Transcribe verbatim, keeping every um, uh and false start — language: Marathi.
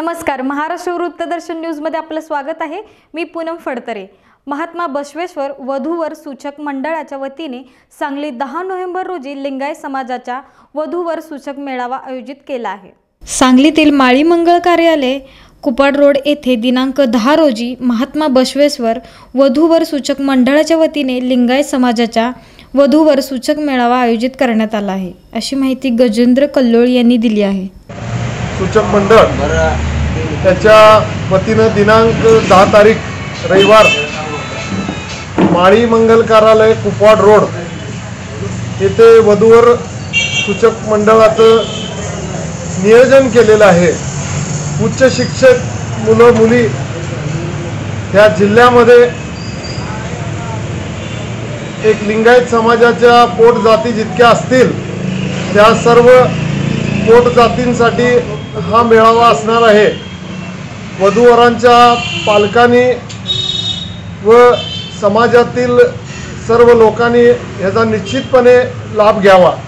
नमस्कार, महाराष्ट्र वृत्तदर्शन न्यूजमध्ये आपलं स्वागत आहे। मी पूनम फडतरे। महात्मा बसवेश्वर वधूवर सूचक मंडळाच्या वतीने सांगली दहा नोव्हेंबर रोजी लिंगायत समाजाच्या वधूवर सूचक मेळावा आयोजित केला आहे। सांगलीतील माळी मंगल कार्यालय कुपाड रोड येथे दिनांक दहा रोजी महात्मा बसवेश्वर वधूवर सूचक मंडळाच्या वतीने लिंगायत समाजाच्या वधूवर सूचक मेळावा आयोजित करण्यात आला आहे, अशी माहिती गजेंद्र कल्लोळ यांनी दिली आहे। सूचक मंडळ त्याच्या वतीनं दिनांक दहा तारीख रविवार माळी मंगल कार्यालय कुपाड रोड येथे वधूवर सूचक मंडळाचं नियोजन केलेलं आहे। उच्च शिक्षक मुलं मुली ह्या जिल्ह्यामध्ये एक लिंगायत समाजाच्या पोट जाती जितक्या असतील त्या सर्व पोट जातींसाठी हा मेळावा असणार आहे। वधूवरांच्या पालकांनी व समाजातील सर्व लोकांनी याचा निश्चितपणे लाभ घ्यावा।